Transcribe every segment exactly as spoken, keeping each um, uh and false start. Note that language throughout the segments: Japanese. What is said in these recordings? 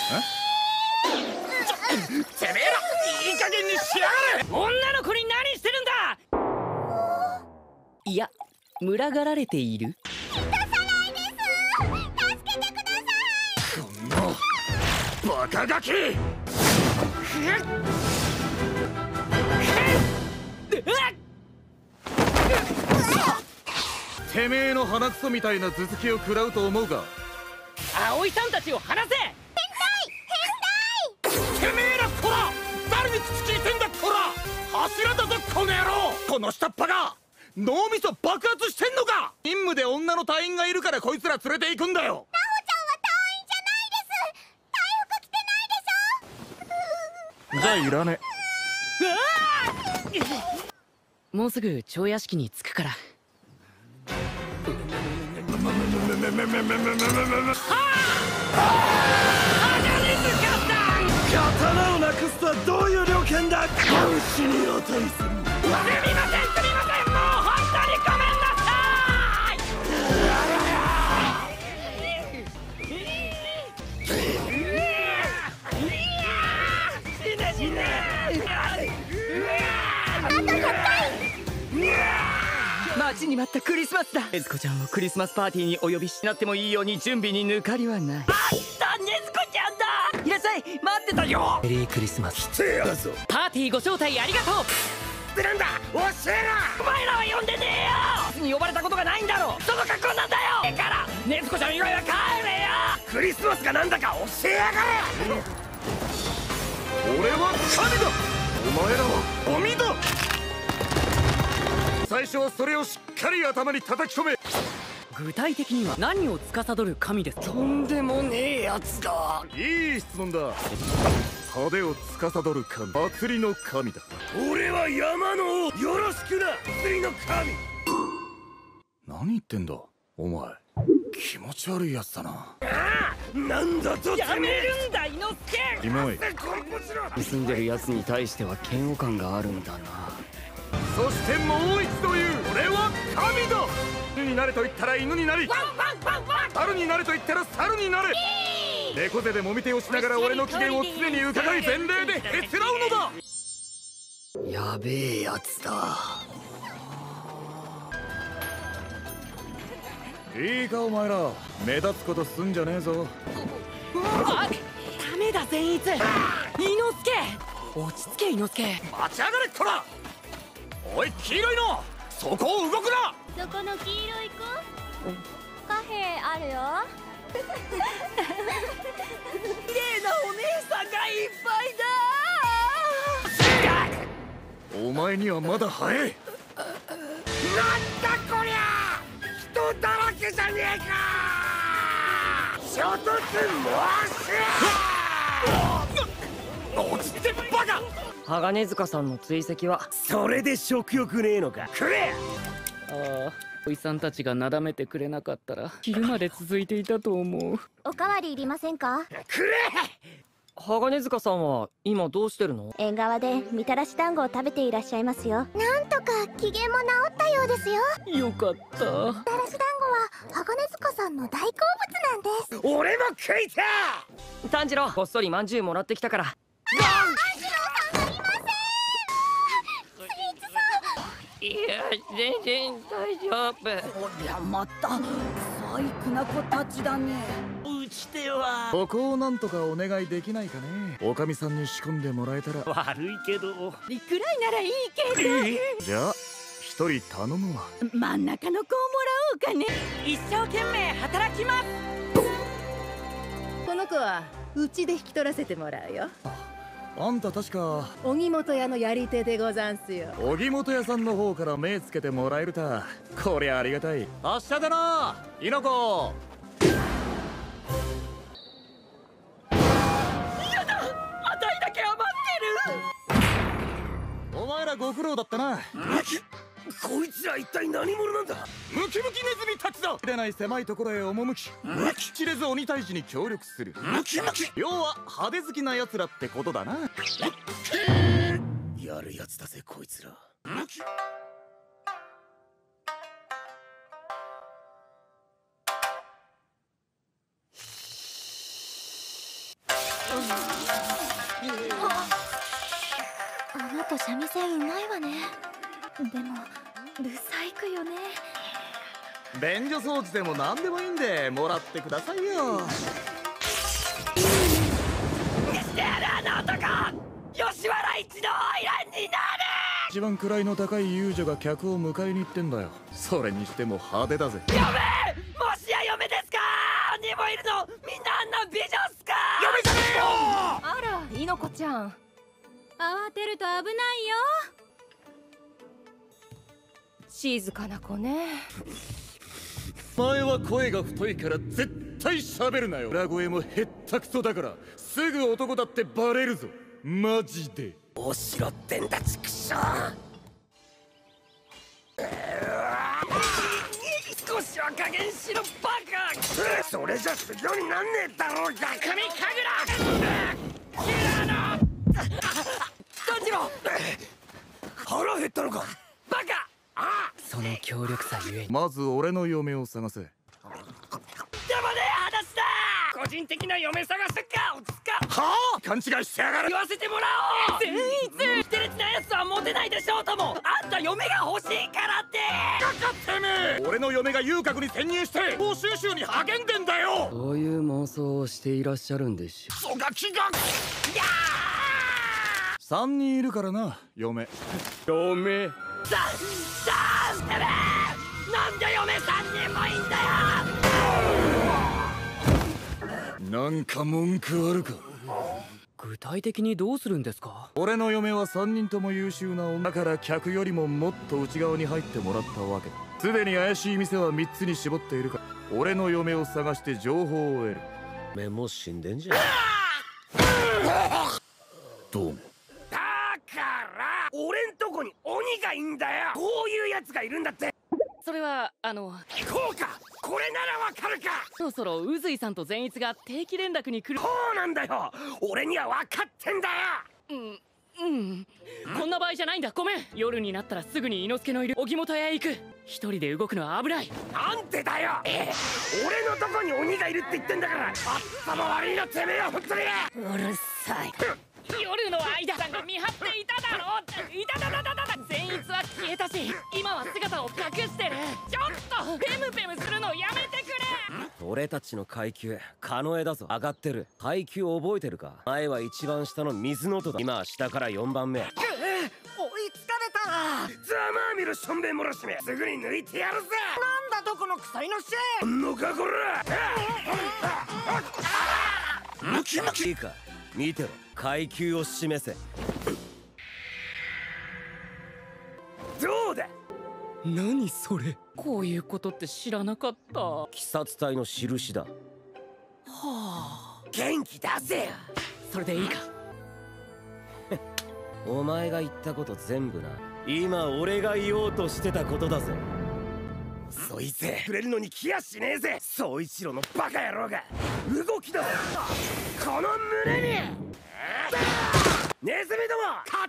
てめえらいい加減にしやがれ。女の子に何してるんだ。いや、群がられている。 出さないです。助けてください。 このバカガキ。てめえの鼻くそみたいな頭突きを食らうと思うか。葵さんたちを離せ。変態変態。てめえらこら、誰に口聞いてんだこら。柱だぞこの野郎。この下っ端が脳みそ爆発してんのか。任務で女の隊員がいるからこいつら連れて行くんだよ。 なほちゃんは隊員じゃないです。体服着てないでしょ。 じゃあいらねえ。もうすぐ蝶屋敷に着くから。 刀をなくすとはどういう了見だ。軍師に値する。 すみませんすみません、もう本当にごめんなさい。死ね死ね。 あとひゃっかい。 待ちに待ったクリスマスだ。ねずこちゃんをクリスマスパーティーにお呼びしなってもいいように準備に抜かりはない。あったねずこちゃんだ。いらっしゃい、待ってたよ。メリークリスマス。 来てやぞ。 パーティーご招待ありがとう。ってなんだ教えな。お前らは呼んでねえよ。に呼ばれたことがないんだろ。その格好なんだよ。だからねずこちゃん以外は帰れよ。クリスマスがなんだか教えやがれ。俺は神だ。お前らは鬼だ。最初はそれをしっかり頭に叩き込め。具体的には何を司る神ですか。とんでもねえやつだ。いい質問だ。派手を司る神、祭りの神だ。 俺は山の王。よろしくな祭りの神。 何言ってんだお前。気持ち悪いやつだな。 ああ、なんだと。 やめるんだ伊之助。キモい。住んでるやつに対しては嫌悪感があるんだな。そしてもう一度言う。俺は神だ。犬になれと言ったら犬になり、猿になれと言ったら猿になれ。猫背でもみ手をしながら俺の機嫌を常に伺い前例でへつらうのだ。 やべえやつだ。 いいかお前ら、目立つことすんじゃねえぞ。あ、ダメだ善逸。伊之助、落ち着け伊之助。待ち上がれこら。おい黄色いの、そこを動くな。 そこの黄色い子、カフェあるよ。綺麗なお姉さんがいっぱいだ。 お前にはまだ早い。なんだこりゃ、人だらけじゃねえか。衝突申し。落ち着けバカ。鋼塚さんの追跡はそれで食欲ねえのか。くれ。 ああ、おいさんたちがなだめてくれなかったら昼まで続いていたと思う。 おかわりいりませんか。 くれ。 鋼塚さんは今どうしてるの。 縁側でみたらし団子を食べていらっしゃいますよ。なんとか機嫌も治ったようですよ。 よかった。 みたらし団子は鋼塚さんの大好物なんです。 俺も食いた。 炭治郎、こっそりまんじゅうもらってきたから。 炭治郎さんがいません。スイーツさん。 いや、全然大丈夫。 こりゃまた細工な子たちだね。 うちではここをなんとかお願いできないかね。おかみさんに仕込んでもらえたら。 悪いけど。 いくらいならいいけじゃあ一人頼むわ。 ど、真ん中の子をもらおうかね。 一生懸命働きます。 この子はうちで引き取らせてもらうよ。 あんた確か荻本屋のやり手でござんすよ。 荻本屋さんの方から目つけてもらえるた。こりゃありがたい。明日だな猪子。やだ、あたいだけ余ってる。お前らご苦労だったな。 こいつら一体何者なんだ。 ムキムキネズミたちだ。出ない狭いところへ赴き、ムキ切れず鬼退治に協力する。ムキムキ、要は派手好きな奴らってことだな。 やるやつだぜこいつら。 ムキあの子三味線うまいわね。でもブサイクよね。 便所掃除でも何でもいいんでもらってくださいよ。 してやるあの男、吉原一の花魁になる。 一番位の高い遊女が客を迎えに行ってんだよ。それにしても派手だぜ。 嫁、もしや嫁ですか。にもいるの、みんなあんな美女っすか。嫁じゃねえよ。 あら、いのこちゃん、 慌てると危ないよ。 静かな子ね。 前は声が太いから絶対喋るなよ。裏声もへったくそだからすぐ男だってバレるぞ。マジで。 おしろってんだちくしょう。少しは加減しろバカ。それじゃ修行になんねえだろうが。神神楽キラーの炭治郎、腹減ったのかバカ。ああ、その強力さゆえ。 まず俺の嫁を探せ。 でもねえ話だ。個人的な嫁探すか落ち着か。はあ、勘違いしてやがる。言わせてもらおう。善逸キテレツなやつはモテないでしょうとも。あんた嫁が欲しいからって。かかってめえ。俺の嫁が遊郭に潜入して報酬収に励んでんだよ。 そういう妄想をしていらっしゃるんでしょ。 クソガキが。いやー、 三人いるからな嫁。 嫁ささあてめえ、なんで嫁さんにもいいんだよ。 なんか文句あるか。 具体的にどうするんですか。 俺の嫁は三人とも優秀な女から客よりももっと内側に入ってもらったわけだ。すでに怪しい店は三つに絞っているから、俺の嫁を探して情報を得る。 目も死んでんじゃん。 どうも。 だから俺んとこに鬼がいんだよ。こういうやつがいるんだって。 それはあのこうか、これならわかるか。 そろそろ宇髄さんと善逸が定期連絡に来る。 こうなんだよ、俺には分かってんだよ。 うんうん、こんな場合じゃないんだ。ごめん。夜になったらすぐに伊之助のいる荻本屋へ行く。一人で動くのは危ない。 なんでだよ。ええ、俺のとこに鬼がいるって言ってんだから。あったま悪いなてめえは本当に。 うるさい。夜の間さんが見張っていただろう。いただだだだだ。善逸は消えたし、今は姿を隠してる。ちょっとペムペムするのやめてくれ。 俺たちの階級カノエだぞ。上がってる。階級覚えてるか。前は一番下の水の音だ。今は下からよんばんめ。 追いつかれた。ざまあみろしょんべんもろしめ。すぐに抜いてやるぜ。なんだどこの臭いのしあんのかこら。 ムキムキ。いいか見てろ。階級を示せ。 どうだ。 何それ。 こういうことって知らなかった。は鬼殺隊の印だ。 あ、 元気出せよ。 それでいいか。 お前が言ったこと全部な、今俺が言おうとしてたことだぜ。 そいつくれるのに来やしねえぜ。総一郎のバカ野郎が動きだ。この胸にネズミども刀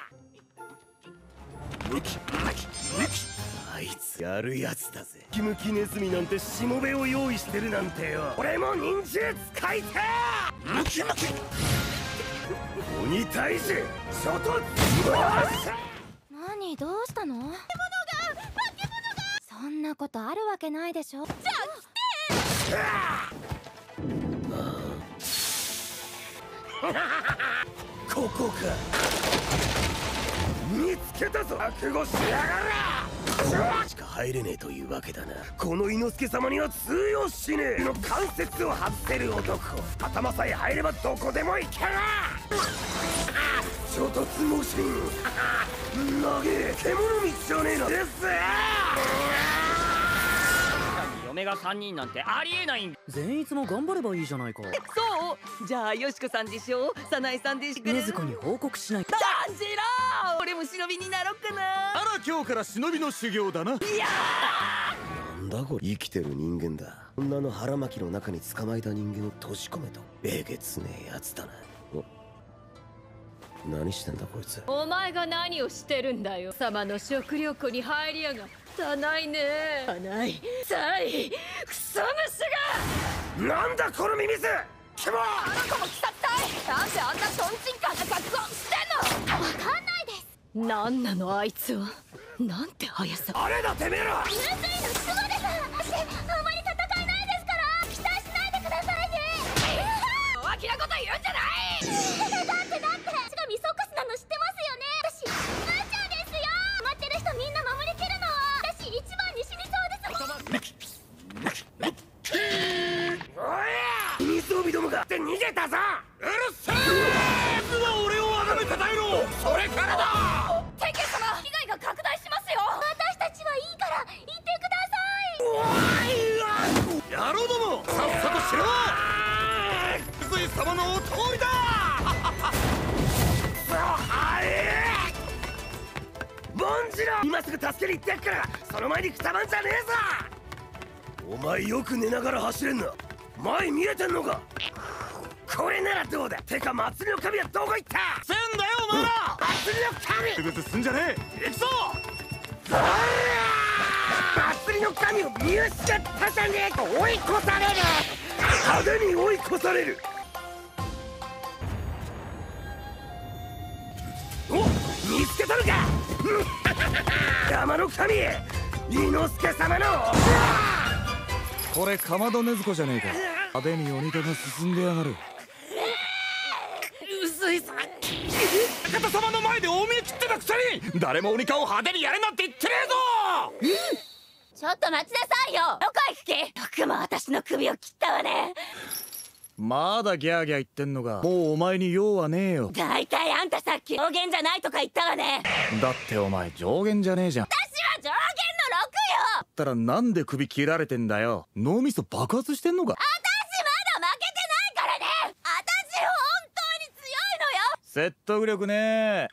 だ。ムキムキムキ。あいつやるやつだぜ。キムキネズミなんてしもべを用意してるなんてよ。俺も忍術使いてえ。ムキムキ。鬼退治初突。 何、どうしたの。化け物が化け物が。そんなことあるわけないでしょ。じゃあ来て。ここか。見つけたぞ。覚悟しやがれ。しか入れねえというわけだな。この伊之助様には通用しねえ。の関節を外せる男。頭さえ入ればどこでも行ける。衝突モーション。投げ獣道じゃねえな。ですよ。 嫁がさんにんなんてありえないんだ。 善逸も頑張ればいいじゃないか。 そうじゃあよしこさんでしょ、早苗さんでしょ。 禰豆子に報告しない。 炭治郎、俺も忍びになろうかな。 あら今日から忍びの修行だな。 なんだこれ。生きてる人間だ。女の腹巻きの中に捕まえた人間を閉じ込めと。えげつねえやつだな。お何してんだこいつ。 お前が何をしてるんだよ。様の食料庫に入りやがった。ないね。ないさいクソ虫が。 なんだこのミミズ。キモ。 あの子も鬼殺隊。 なんなのあいつは。なんて速さ。 あれだてめえら。 ぬすいのすごです。私あんまり戦えないですから期待しないでくださいね。 大きなこと言うんじゃない。 だってだって私がミソカスなの知ってますよね。私ムーチャーですよ。待ってる人みんな守りきるのは私一番に死にそうです。 おいミソビどもがって逃げたぞ。うるせえ。まずは俺をあがめたたえろ。それからだ。 天元様、被害が拡大しますよ。 私たちはいいから言ってください。 野郎どもさっさとしろ。水井様のお通りだ。ボンジロー、今すぐ助けに行ってやっから、その前にくたばんじゃねえぞ。お前よく寝ながら走れんな。前見えてんのか。これならどうだ。てか祭りの神はどこ行った。せんだよお前ら。祭りの神。ぐずすんじゃねえ。行くぞ。祭りの神を見失ったじゃねえか。追い越される。派手に追い越される。お、見つけたのか。山の神伊之助様の。 これかまど禰豆子じゃねえか。派手に鬼手が進んでやがる。 薄いさ。 中田様の前で大見え切ってたくせに誰も鬼化を派手にやれなんて言ってねえぞ。 ちょっと待ちなさいよ。 どこ行く気。よくも私の首を切ったわね。 まだギャーギャー言ってんのか。もうお前に用はねえよ。 だいたいあんたさっき上限じゃないとか言ったわね。 だってお前上限じゃねえじゃん。 私は上限のろくよ。 だったらなんで首切られてんだよ。脳みそ爆発してんのか。 私まだ負けてないからね。私本当に強いのよ。 説得力ねえ。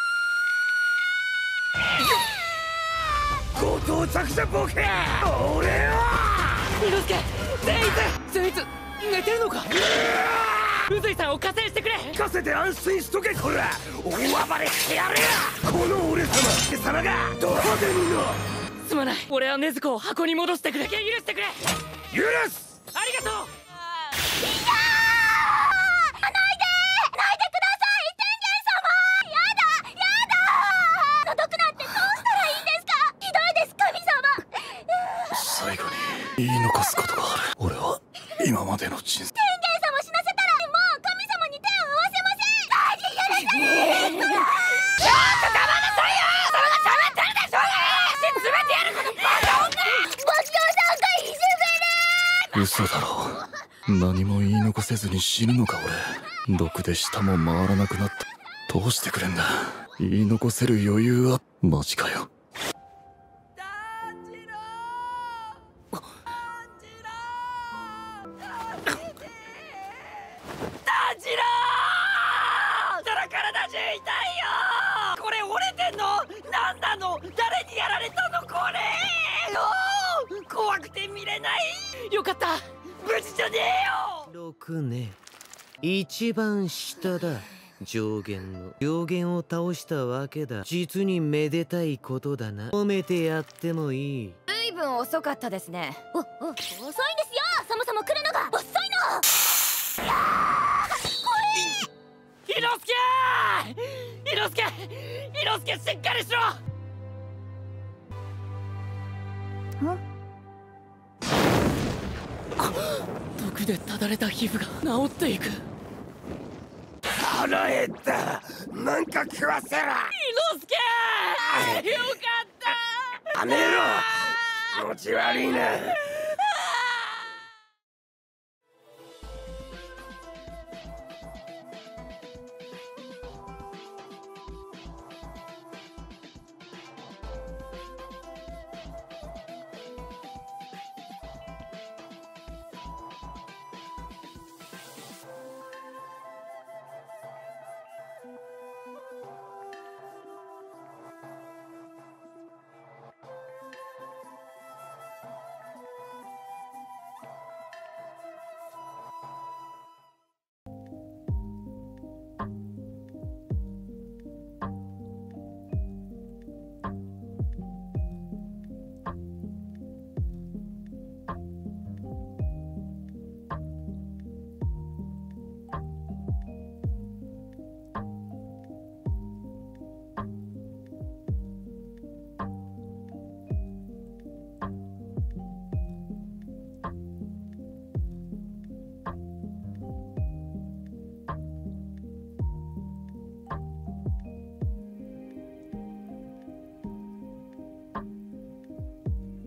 ご到着じゃボケ。俺は伊之助、善逸善逸寝てるのか。宇髄さんを加勢してくれ。 聞かせて安心しとけ。こら大暴れしてやれ。この俺様貴様がどこで見ろ。 すまない。俺は禰豆子を箱に戻してくれ。許してくれ。 許す。 ありがとう。 最後に言い残すことがある。俺は今までの人生。 天元様死なせたらもう神様に手を合わせません。何許せ。 ちょっと黙んなさいよ。様が喋ってるでしょうが。足詰めてやるこのバカ女。 ごちそうさんがいじめる。 嘘だろう。何も言い残せずに死ぬのか俺。毒で舌も回らなくなった。どうしてくれんだ。言い残せる余裕はマジかよ。 炭治郎だら体中痛いよ。これ折れてんの。なんなの。誰にやられたのこれ。おー怖くて見れない。よかった無事じゃねえよ。 ろくね。一番下だ。上限の上限を倒したわけだ。実にめでたいことだな。褒めてやってもいい。 随分遅かったですね。 お、お、遅いんですよ。そもそも来るのが遅いの。 伊之助伊之助伊之助しっかりしろ。毒でただれた皮膚が治っていく。 腹減った。なんか食わせろ。 伊之助よかった。 やめろ。気持ち悪いな。